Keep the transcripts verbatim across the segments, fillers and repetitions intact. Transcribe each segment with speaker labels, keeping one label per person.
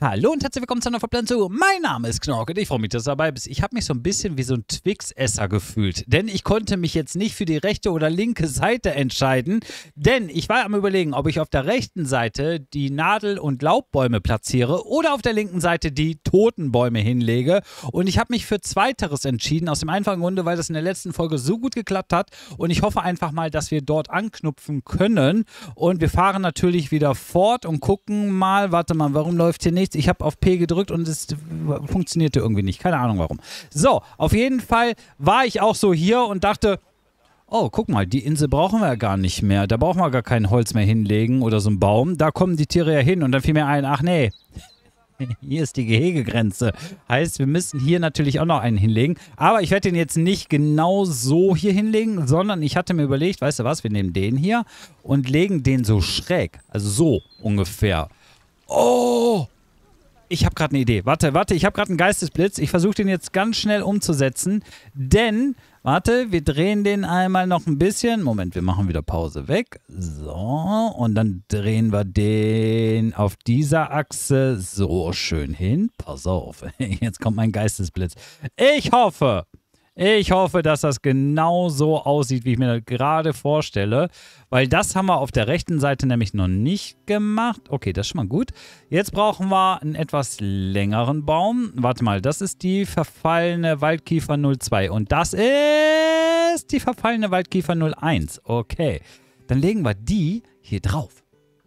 Speaker 1: Hallo und herzlich willkommen zu einer Verpflanzung. Mein Name ist Knorke und ich freue mich, dass du dabei bist. Ich habe mich so ein bisschen wie so ein Twix-Esser gefühlt, denn ich konnte mich jetzt nicht für die rechte oder linke Seite entscheiden, denn ich war am Überlegen, ob ich auf der rechten Seite die Nadel- und Laubbäume platziere oder auf der linken Seite die toten Bäume hinlege, und ich habe mich für Zweiteres entschieden, aus dem einfachen Grunde, weil das in der letzten Folge so gut geklappt hat, und ich hoffe einfach mal, dass wir dort anknüpfen können, und wir fahren natürlich wieder fort und gucken mal, warte mal, warum läuft hier nichts? Ich habe auf P gedrückt und es funktionierte irgendwie nicht. Keine Ahnung warum. So, auf jeden Fall war ich auch so hier und dachte, oh, guck mal, die Insel brauchen wir ja gar nicht mehr. Da brauchen wir gar kein Holz mehr hinlegen oder so einen Baum. Da kommen die Tiere ja hin. Und dann fiel mir ein, ach nee, hier ist die Gehegegrenze. Heißt, wir müssen hier natürlich auch noch einen hinlegen. Aber ich werde den jetzt nicht genau so hier hinlegen, sondern ich hatte mir überlegt, weißt du was, wir nehmen den hier und legen den so schräg. Also so ungefähr. Oh! Ich habe gerade eine Idee. Warte, warte, ich habe gerade einen Geistesblitz. Ich versuche den jetzt ganz schnell umzusetzen, denn, warte, wir drehen den einmal noch ein bisschen. Moment, wir machen wieder Pause weg. So, und dann drehen wir den auf dieser Achse so schön hin. Pass auf, jetzt kommt mein Geistesblitz. Ich hoffe, ich hoffe, dass das genau so aussieht, wie ich mir das gerade vorstelle, weil das haben wir auf der rechten Seite nämlich noch nicht gemacht. Okay, das ist schon mal gut. Jetzt brauchen wir einen etwas längeren Baum. Warte mal, das ist die verfallene Waldkiefer null zwei und das ist die verfallene Waldkiefer null eins. Okay, dann legen wir die hier drauf.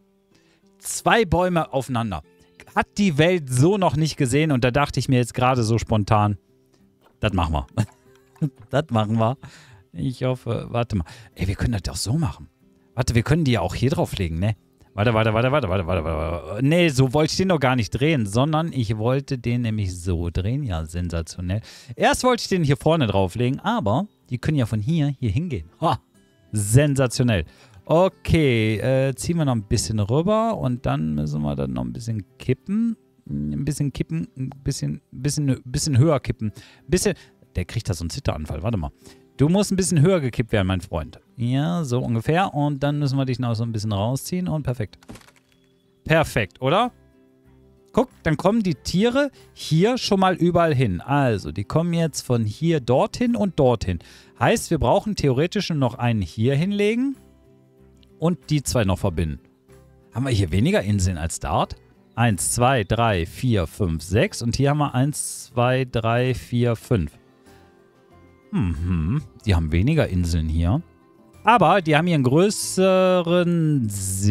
Speaker 1: Zwei Bäume aufeinander. Hat die Welt so noch nicht gesehen, und da dachte ich mir jetzt gerade so spontan, das machen wir. Das machen wir. Ich hoffe, warte mal. Ey, wir können das doch so machen. Warte, wir können die ja auch hier drauflegen, ne? Warte, warte, warte, warte, warte, warte, warte. Nee, so wollte ich den doch gar nicht drehen, sondern ich wollte den nämlich so drehen. Ja, sensationell. Erst wollte ich den hier vorne drauflegen, aber die können ja von hier hier hingehen. Ha, sensationell. Okay, äh, ziehen wir noch ein bisschen rüber und dann müssen wir dann noch ein bisschen kippen. Ein bisschen kippen, ein bisschen, bisschen, bisschen höher kippen. Ein bisschen... Der kriegt da so einen Zitteranfall. Warte mal. Du musst ein bisschen höher gekippt werden, mein Freund. Ja, so ungefähr. Und dann müssen wir dich noch so ein bisschen rausziehen und perfekt. Perfekt, oder? Guck, dann kommen die Tiere hier schon mal überall hin. Also, die kommen jetzt von hier dorthin und dorthin. Heißt, wir brauchen theoretisch nur noch einen hier hinlegen und die zwei noch verbinden. Haben wir hier weniger Inseln als dort? Eins, zwei, drei, vier, fünf, sechs. Und hier haben wir eins, zwei, drei, vier, fünf. Mhm, die haben weniger Inseln hier. Aber die haben hier einen größeren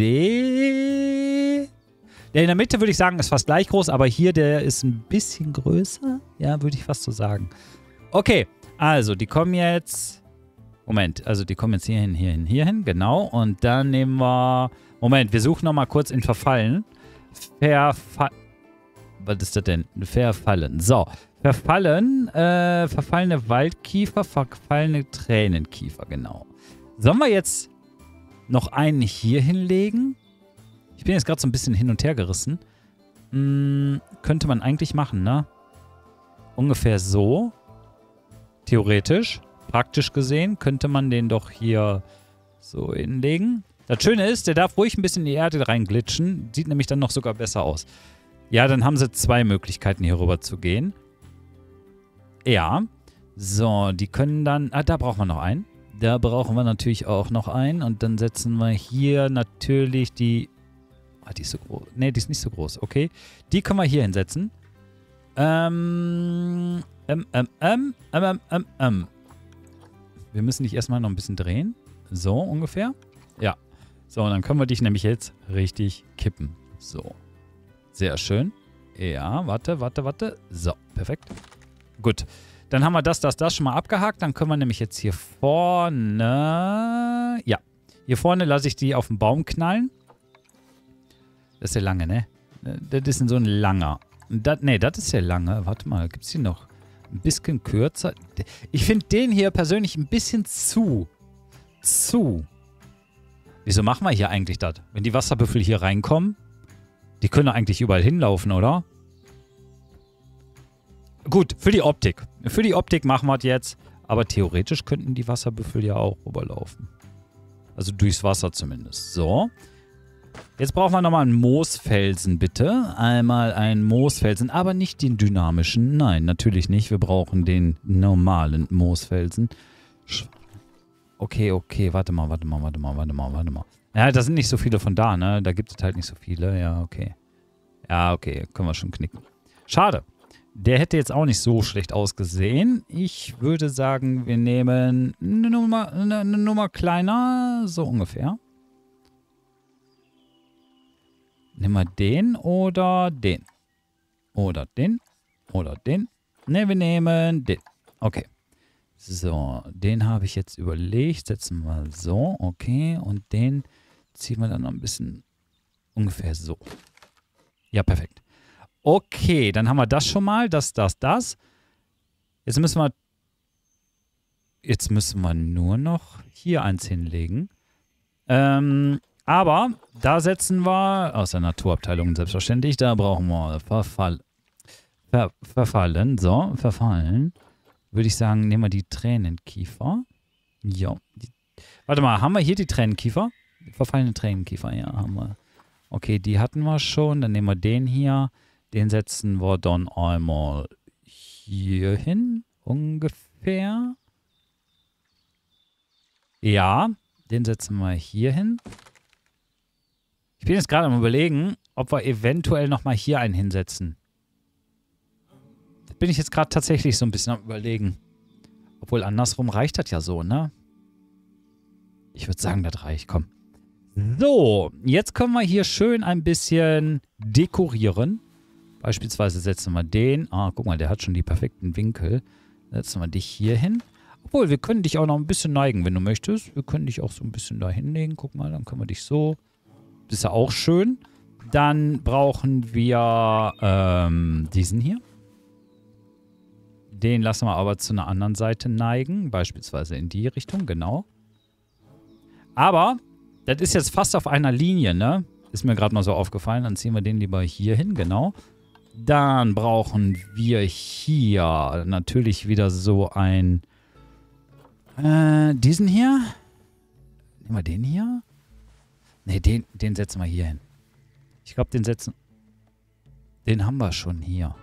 Speaker 1: See. Der in der Mitte, würde ich sagen, ist fast gleich groß. Aber hier, der ist ein bisschen größer. Ja, würde ich fast so sagen. Okay, also die kommen jetzt... Moment, also die kommen jetzt hierhin, hierhin, hierhin. Genau, und dann nehmen wir... Moment, wir suchen nochmal kurz in Verfallen. Verfallen. Was ist das denn? Verfallen. So. Verfallen. Äh, verfallene Waldkiefer, verfallene Tränenkiefer, genau. Sollen wir jetzt noch einen hier hinlegen? Ich bin jetzt gerade so ein bisschen hin und her gerissen. Hm, könnte man eigentlich machen, ne? Ungefähr so. Theoretisch. Praktisch gesehen könnte man den doch hier so hinlegen. Das Schöne ist, der darf ruhig ein bisschen in die Erde reinglitschen. Sieht nämlich dann noch sogar besser aus. Ja, dann haben sie zwei Möglichkeiten, hier rüber zu gehen. Ja. So, die können dann... Ah, da brauchen wir noch einen. Da brauchen wir natürlich auch noch einen. Und dann setzen wir hier natürlich die... Ah, die ist so groß. Ne, die ist nicht so groß. Okay. Die können wir hier hinsetzen. Ähm... Ähm, ähm, ähm, ähm, ähm, ähm. Wir müssen dich erstmal noch ein bisschen drehen. So, ungefähr. Ja. So, und dann können wir dich nämlich jetzt richtig kippen. So. Sehr schön. Ja, warte, warte, warte. So, perfekt. Gut. Dann haben wir das, das, das schon mal abgehakt. Dann können wir nämlich jetzt hier vorne... Ja. Hier vorne lasse ich die auf den Baum knallen. Das ist der lange, ne? Das ist so ein langer. Das, ne, das ist der lange. Warte mal, gibt es hier noch ein bisschen kürzer? Ich finde den hier persönlich ein bisschen zu. Zu. Wieso machen wir hier eigentlich das? Wenn die Wasserbüffel hier reinkommen, die können eigentlich überall hinlaufen, oder? Gut, für die Optik. Für die Optik machen wir es jetzt. Aber theoretisch könnten die Wasserbüffel ja auch rüberlaufen. Also durchs Wasser zumindest. So. Jetzt brauchen wir nochmal einen Moosfelsen, bitte. Einmal einen Moosfelsen, aber nicht den dynamischen. Nein, natürlich nicht. Wir brauchen den normalen Moosfelsen. Okay, okay, warte mal, warte mal, warte mal, warte mal, warte mal. Ja, da sind nicht so viele von da, ne? Da gibt es halt nicht so viele. Ja, okay. Ja, okay, können wir schon knicken. Schade. Der hätte jetzt auch nicht so schlecht ausgesehen. Ich würde sagen, wir nehmen eine Nummer, eine Nummer kleiner, so ungefähr. Nehmen wir den oder den? Oder den? Oder den? Ne, wir nehmen den. Okay. So, den habe ich jetzt überlegt. Setzen wir so. Okay. Und den ziehen wir dann noch ein bisschen ungefähr so. Ja, perfekt. Okay, dann haben wir das schon mal. Das, das, das. Jetzt müssen wir... Jetzt müssen wir nur noch hier eins hinlegen. Ähm... Aber da setzen wir, aus der Naturabteilung selbstverständlich, da brauchen wir Verfall, Ver, Verfallen. So, Verfallen. Würde ich sagen, nehmen wir die Tränenkiefer. Ja. Die, warte mal, haben wir hier die Tränenkiefer? Verfallene Tränenkiefer, ja, haben wir. Okay, die hatten wir schon. Dann nehmen wir den hier. Den setzen wir dann einmal hier hin, ungefähr. Ja, den setzen wir hier hin. Ich bin jetzt gerade am Überlegen, ob wir eventuell nochmal hier einen hinsetzen. Da bin ich jetzt gerade tatsächlich so ein bisschen am Überlegen. Obwohl andersrum reicht das ja so, ne? Ich würde sagen, das reicht, komm. So, jetzt können wir hier schön ein bisschen dekorieren. Beispielsweise setzen wir den. Ah, guck mal, der hat schon die perfekten Winkel. Setzen wir dich hier hin. Obwohl, wir können dich auch noch ein bisschen neigen, wenn du möchtest. Wir können dich auch so ein bisschen da hinlegen. Guck mal, dann können wir dich so... Das ist ja auch schön. Dann brauchen wir ähm, diesen hier. Den lassen wir aber zu einer anderen Seite neigen. Beispielsweise in die Richtung, genau. Aber das ist jetzt fast auf einer Linie, ne? Ist mir gerade mal so aufgefallen. Dann ziehen wir den lieber hier hin, genau. Dann brauchen wir hier natürlich wieder so ein... Äh, diesen hier. Nehmen wir den hier. Ne, den, den setzen wir hier hin. Ich glaube, den setzen... Den haben wir schon hier.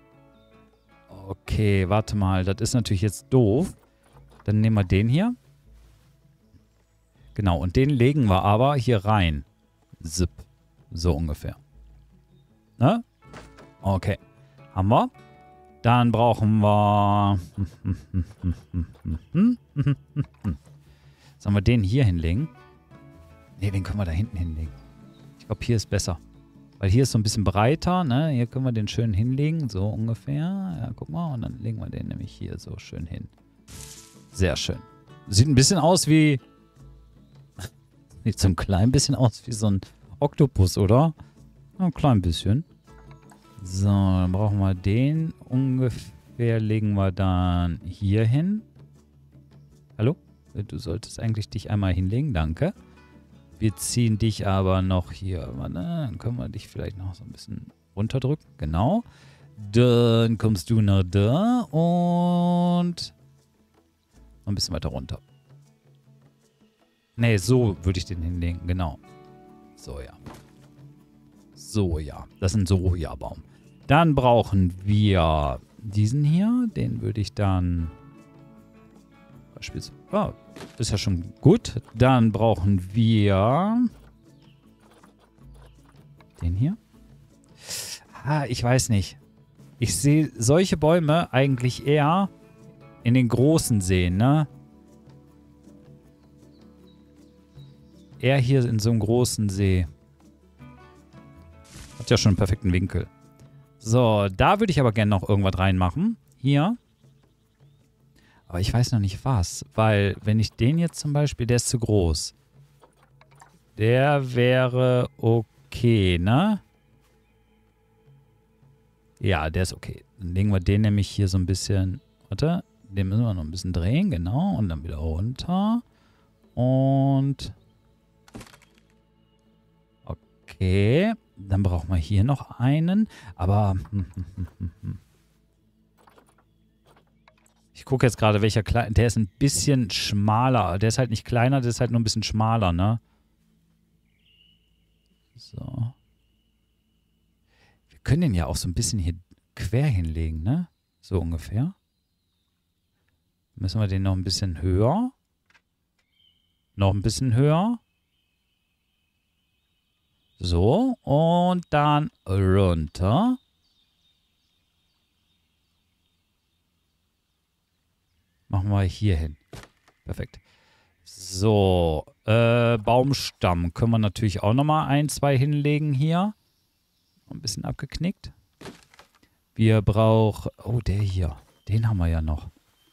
Speaker 1: Okay, warte mal. Das ist natürlich jetzt doof. Dann nehmen wir den hier. Genau, und den legen wir aber hier rein. Zip. So ungefähr. Ne? Okay. Haben wir. Dann brauchen wir... Sollen wir den hier hinlegen? Ne, den können wir da hinten hinlegen. Ich glaube, hier ist besser. Weil hier ist so ein bisschen breiter, ne? Hier können wir den schön hinlegen, so ungefähr. Ja, guck mal. Und dann legen wir den nämlich hier so schön hin. Sehr schön. Sieht ein bisschen aus wie... Sieht so ein klein bisschen aus wie so ein Oktopus, oder? Ein klein bisschen. So, dann brauchen wir den. Ungefähr legen wir dann hier hin. Hallo? Du solltest eigentlich dich einmal hinlegen, danke. Wir ziehen dich aber noch hier, warte, dann können wir dich vielleicht noch so ein bisschen runterdrücken. Genau. Dann kommst du nach da und noch ein bisschen weiter runter. Ne, so würde ich den hinlegen, genau. Soja. Soja. Das ist ein Sojabaum. Dann brauchen wir diesen hier. Den würde ich dann... Beispielsweise... Oh, ist ja schon gut. Dann brauchen wir... Den hier. Ah, ich weiß nicht. Ich sehe solche Bäume eigentlich eher in den großen Seen, ne? Eher hier in so einem großen See. Hat ja schon einen perfekten Winkel. So, da würde ich aber gerne noch irgendwas reinmachen. Hier. Aber ich weiß noch nicht was. Weil, wenn ich den jetzt zum Beispiel, der ist zu groß. Der wäre okay, ne? Ja, der ist okay. Dann legen wir den nämlich hier so ein bisschen... Warte, den müssen wir noch ein bisschen drehen, genau. Und dann wieder runter. Und... Okay, dann brauchen wir hier noch einen. Aber... Ich gucke jetzt gerade, welcher klein... Der ist ein bisschen schmaler. Der ist halt nicht kleiner, der ist halt nur ein bisschen schmaler, ne? So. Wir können den ja auch so ein bisschen hier quer hinlegen, ne? So ungefähr. Müssen wir den noch ein bisschen höher. Noch ein bisschen höher. So. Und dann runter. Machen wir hier hin. Perfekt. So. Äh, Baumstamm können wir natürlich auch nochmal ein, zwei hinlegen hier. Ein bisschen abgeknickt. Wir brauchen... Oh, der hier. Den haben wir ja noch.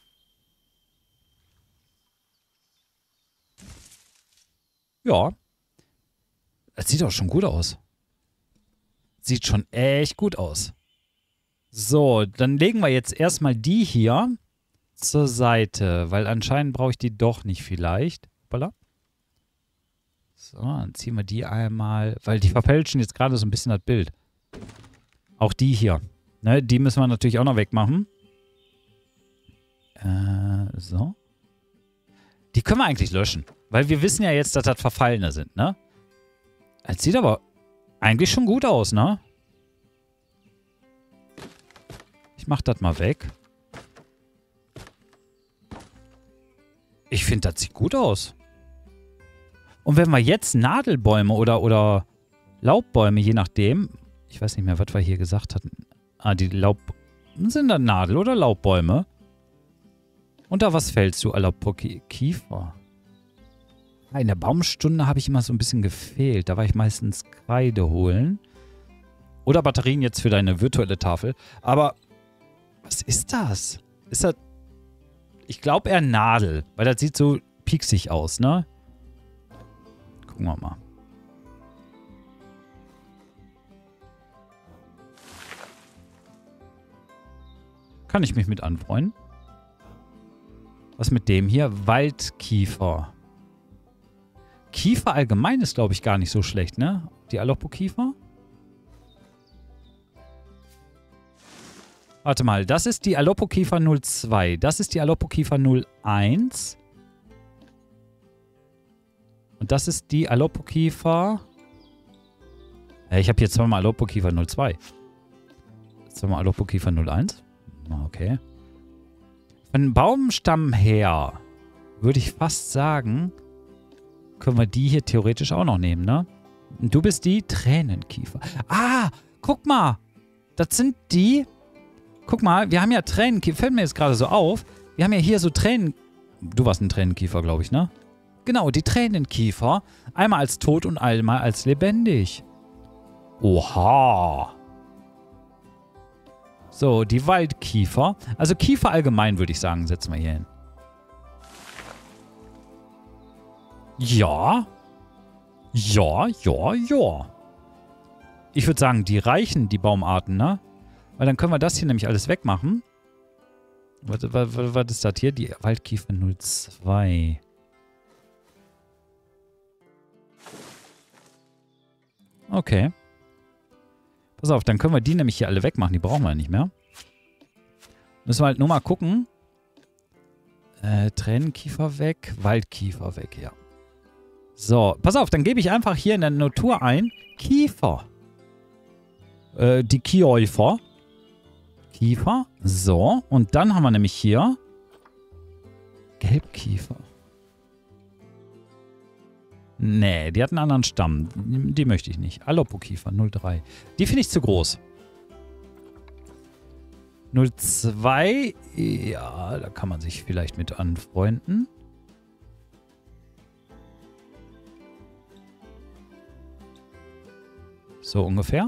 Speaker 1: Ja. Das sieht auch schon gut aus. Sieht schon echt gut aus. So, dann legen wir jetzt erstmal die hier zur Seite, weil anscheinend brauche ich die doch nicht vielleicht. Hoppala. So, dann ziehen wir die einmal, weil die verfälschen jetzt gerade so ein bisschen das Bild. Auch die hier. Ne, die müssen wir natürlich auch noch wegmachen. Äh, so. Die können wir eigentlich löschen, weil wir wissen ja jetzt, dass das Verfallene sind, ne? Das sieht aber eigentlich schon gut aus, ne? Ich mach das mal weg. Ich finde, das sieht gut aus. Und wenn wir jetzt Nadelbäume oder, oder Laubbäume, je nachdem, ich weiß nicht mehr, was wir hier gesagt hatten. Ah, die Laub... Sind da Nadel- oder Laubbäume? Und da was fällst du, Alapokiefer? In der Baumstunde habe ich immer so ein bisschen gefehlt. Da war ich meistens Kreide holen. Oder Batterien jetzt für deine virtuelle Tafel. Aber was ist das? Ist das... Ich glaube eher Nadel, weil das sieht so pieksig aus, ne? Gucken wir mal. Kann ich mich mit anfreunden? Was mit dem hier? Waldkiefer. Kiefer allgemein ist, glaube ich, gar nicht so schlecht, ne? Die Alapokiefer. Warte mal, das ist die Alapokiefer null zwei. Das ist die Alapokiefer null eins. Und das ist die Alapokiefer... Ja, ich habe hier zweimal Alapokiefer null zwei. Zweimal Alapokiefer null eins. Okay. Von dem Baumstamm her würde ich fast sagen, können wir die hier theoretisch auch noch nehmen, ne? Und du bist die Tränenkiefer. Ah, guck mal. Das sind die... Guck mal, wir haben ja Tränenkiefer. Fällt mir jetzt gerade so auf. Wir haben ja hier so Tränen... Du warst ein Tränenkiefer, glaube ich, ne? Genau, die Tränenkiefer. Einmal als tot und einmal als lebendig. Oha. So, die Waldkiefer. Also Kiefer allgemein, würde ich sagen, setzen wir hier hin. Ja. Ja, ja, ja. Ich würde sagen, die reichen, die Baumarten, ne? Weil dann können wir das hier nämlich alles wegmachen. Was, was, was ist das hier? Die Waldkiefer null zwei. Okay. Pass auf, dann können wir die nämlich hier alle wegmachen. Die brauchen wir nicht mehr. Müssen wir halt nur mal gucken. Äh, Tränenkiefer weg, Waldkiefer weg, ja. So, pass auf, dann gebe ich einfach hier in der Natur ein Kiefer. Äh, die Kiefer. Kiefer. So, und dann haben wir nämlich hier Gelbkiefer. Nee, die hat einen anderen Stamm. Die möchte ich nicht. Alapokiefer null drei. Die finde ich zu groß. null zwei. Ja, da kann man sich vielleicht mit anfreunden. So ungefähr.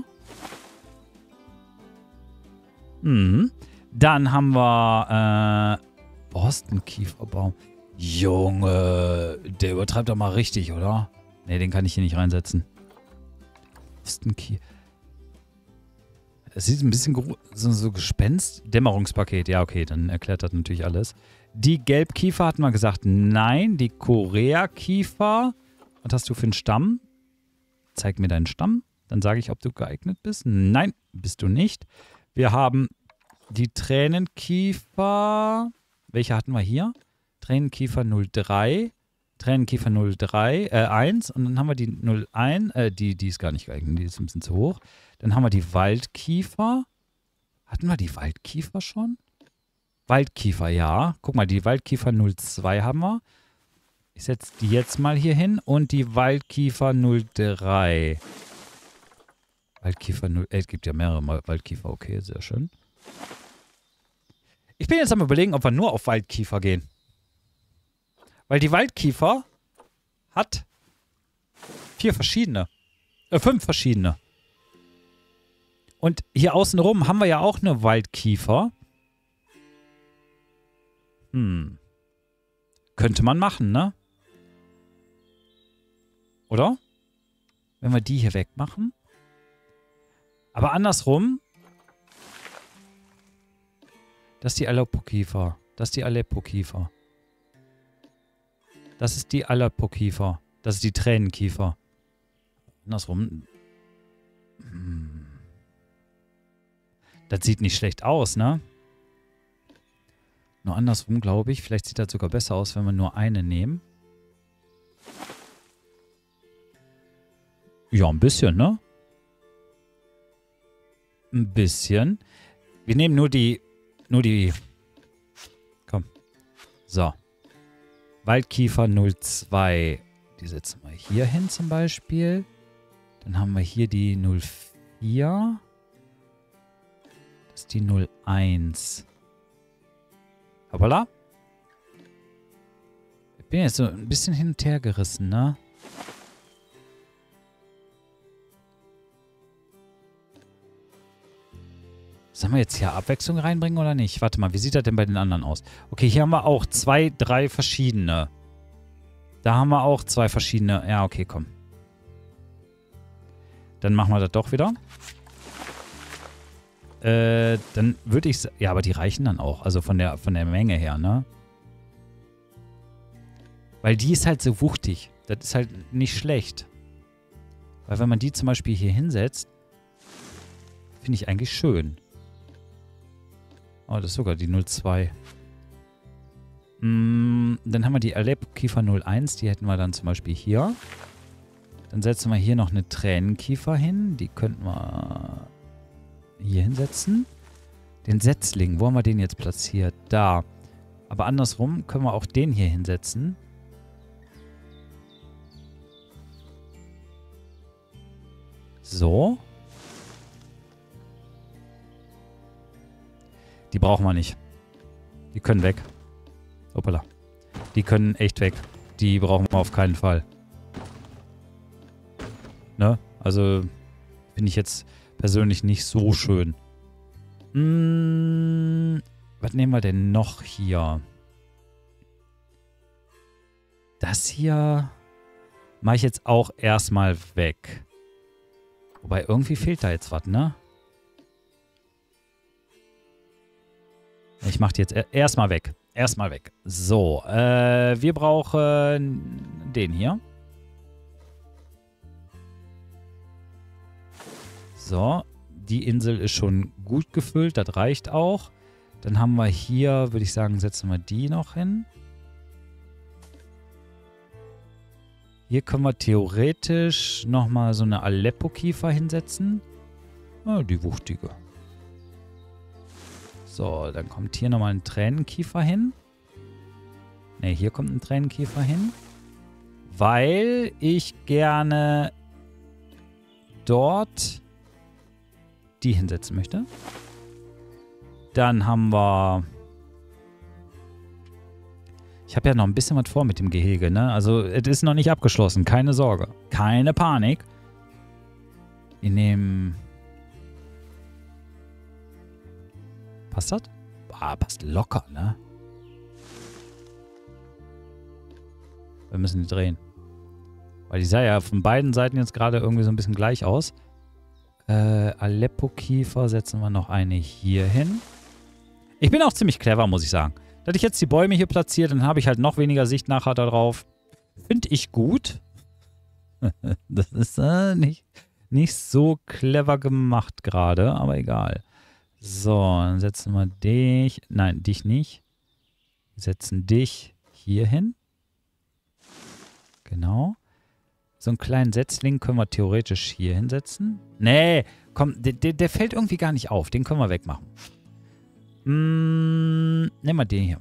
Speaker 1: Mhm. Dann haben wir äh, Borstenkieferbaum. Junge, der übertreibt doch mal richtig, oder? Ne, den kann ich hier nicht reinsetzen. Borstenkiefer. Es sieht ein bisschen so, so Gespenst. Dämmerungspaket. Ja, okay, dann erklärt das natürlich alles. Die Gelbkiefer hatten wir gesagt, nein. Die Koreakiefer. Was hast du für einen Stamm? Zeig mir deinen Stamm. Dann sage ich, ob du geeignet bist. Nein, bist du nicht. Wir haben die Tränenkiefer. Welche hatten wir hier? Tränenkiefer null drei. Tränenkiefer null drei, äh, eins und dann haben wir die null eins, äh, die, die ist gar nicht geeignet, die ist ein bisschen zu hoch. Dann haben wir die Waldkiefer. Hatten wir die Waldkiefer schon? Waldkiefer, ja. Guck mal, die Waldkiefer null zwei haben wir. Ich setze die jetzt mal hier hin und die Waldkiefer null drei. Waldkiefer null, äh, es gibt ja mehrere Waldkiefer, okay, sehr schön. Ich bin jetzt am Überlegen, ob wir nur auf Waldkiefer gehen. Weil die Waldkiefer hat vier verschiedene, äh, fünf verschiedene. Und hier außenrum haben wir ja auch eine Waldkiefer. Hm. Könnte man machen, ne? Oder? Wenn wir die hier wegmachen. Aber andersrum. Das ist die Aleppo-Kiefer. Das ist die Aleppo-Kiefer. Das ist die Aleppo-Kiefer. Das ist die Tränenkiefer. Andersrum. Hm. Das sieht nicht schlecht aus, ne? Nur andersrum, glaube ich. Vielleicht sieht das sogar besser aus, wenn wir nur eine nehmen. Ja, ein bisschen, ne? Ein bisschen. Wir nehmen nur die... Nur die... Komm. So. Waldkiefer null zwei. Die setzen wir hier hin zum Beispiel. Dann haben wir hier die null vier. Das ist die null eins. Hoppala. Ich bin jetzt so ein bisschen hin und her gerissen, ne? Sollen wir jetzt hier Abwechslung reinbringen oder nicht? Warte mal, wie sieht das denn bei den anderen aus? Okay, hier haben wir auch zwei, drei verschiedene. Da haben wir auch zwei verschiedene. Ja, okay, komm. Dann machen wir das doch wieder. Äh, dann würde ich... Ja, aber die reichen dann auch. Also von der, von der Menge her, ne? Weil die ist halt so wuchtig. Das ist halt nicht schlecht. Weil wenn man die zum Beispiel hier hinsetzt, finde ich eigentlich schön. Oh, das ist sogar die null zwei. Mm, dann haben wir die Aleppo-Kiefer null eins. Die hätten wir dann zum Beispiel hier. Dann setzen wir hier noch eine Tränenkiefer hin. Die könnten wir hier hinsetzen. Den Setzling, wo haben wir den jetzt platziert? Da. Aber andersrum können wir auch den hier hinsetzen. So. Die brauchen wir nicht. Die können weg. Hoppala. Die können echt weg. Die brauchen wir auf keinen Fall. Ne? Also finde ich jetzt persönlich nicht so schön. Hm, was nehmen wir denn noch hier? Das hier mache ich jetzt auch erstmal weg. Wobei irgendwie fehlt da jetzt was, ne? Ich mache die jetzt erstmal weg. Erstmal weg. So, äh, wir brauchen den hier. So, die Insel ist schon gut gefüllt, das reicht auch. Dann haben wir hier, würde ich sagen, setzen wir die noch hin. Hier können wir theoretisch nochmal so eine Aleppo-Kiefer hinsetzen. Ah, die wuchtige. So, dann kommt hier nochmal ein Tränenkiefer hin. Ne, hier kommt ein Tränenkiefer hin. Weil ich gerne dort die hinsetzen möchte. Dann haben wir... Ich habe ja noch ein bisschen was vor mit dem Gehege, ne? Also, es ist noch nicht abgeschlossen. Keine Sorge. Keine Panik. Wir nehmen... Passt das? Ah, passt locker, ne? Wir müssen die drehen. Weil die sah ja von beiden Seiten jetzt gerade irgendwie so ein bisschen gleich aus. Äh, Aleppo-Kiefer setzen wir noch eine hier hin. Ich bin auch ziemlich clever, muss ich sagen. Dass ich jetzt die Bäume hier platziere, dann habe ich halt noch weniger Sicht nachher darauf. Finde ich gut. Das ist äh, nicht, nicht so clever gemacht gerade, aber egal. So, dann setzen wir dich. Nein, dich nicht. Wir setzen dich hier hin. Genau. So einen kleinen Setzling können wir theoretisch hier hinsetzen. Nee, komm, der, der, der fällt irgendwie gar nicht auf. Den können wir wegmachen. Hm, nehmen wir den hier.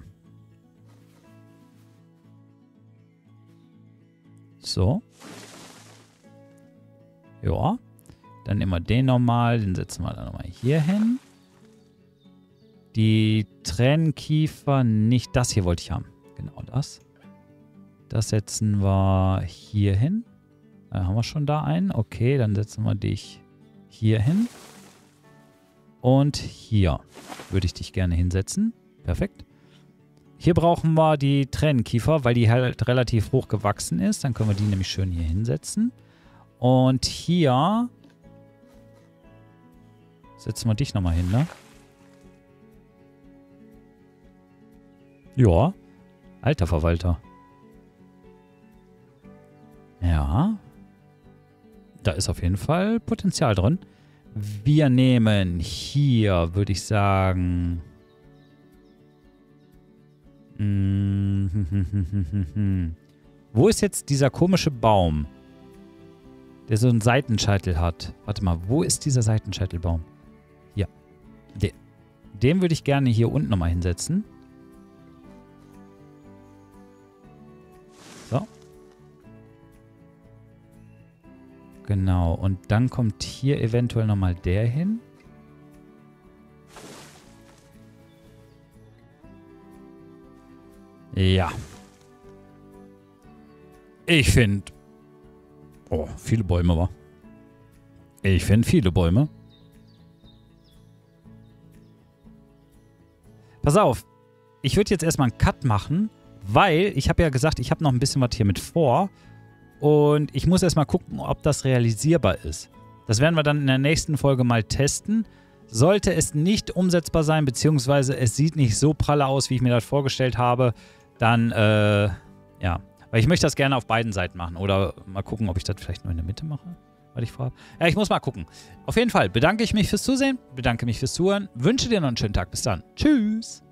Speaker 1: So. Ja. Dann nehmen wir den nochmal. Den setzen wir dann nochmal hier hin. Die Tränenkiefer nicht. Das hier wollte ich haben. Genau das. Das setzen wir hier hin. Da haben wir schon da einen. Okay, dann setzen wir dich hier hin. Und hier würde ich dich gerne hinsetzen. Perfekt. Hier brauchen wir die Tränenkiefer, weil die halt relativ hoch gewachsen ist. Dann können wir die nämlich schön hier hinsetzen. Und hier setzen wir dich nochmal hin, ne? Ja. Alter Verwalter. Ja. Da ist auf jeden Fall Potenzial drin. Wir nehmen hier, würde ich sagen... Wo ist jetzt dieser komische Baum, der so einen Seitenscheitel hat? Warte mal, wo ist dieser Seitenscheitelbaum? Ja. Den, den würde ich gerne hier unten nochmal hinsetzen. So. Genau, und dann kommt hier eventuell nochmal der hin. Ja. Ich finde... Oh, viele Bäume, wa? Ich finde viele Bäume. Pass auf. Ich würde jetzt erstmal einen Cut machen, weil ich habe ja gesagt, ich habe noch ein bisschen was hier mit vor. Und ich muss erstmal gucken, ob das realisierbar ist. Das werden wir dann in der nächsten Folge mal testen. Sollte es nicht umsetzbar sein, beziehungsweise es sieht nicht so pralle aus, wie ich mir das vorgestellt habe, dann, äh, ja. Weil ich möchte das gerne auf beiden Seiten machen. Oder mal gucken, ob ich das vielleicht nur in der Mitte mache, weil ich vorhabe. Ja, ich muss mal gucken. Auf jeden Fall bedanke ich mich fürs Zusehen, bedanke mich fürs Zuhören, wünsche dir noch einen schönen Tag. Bis dann. Tschüss.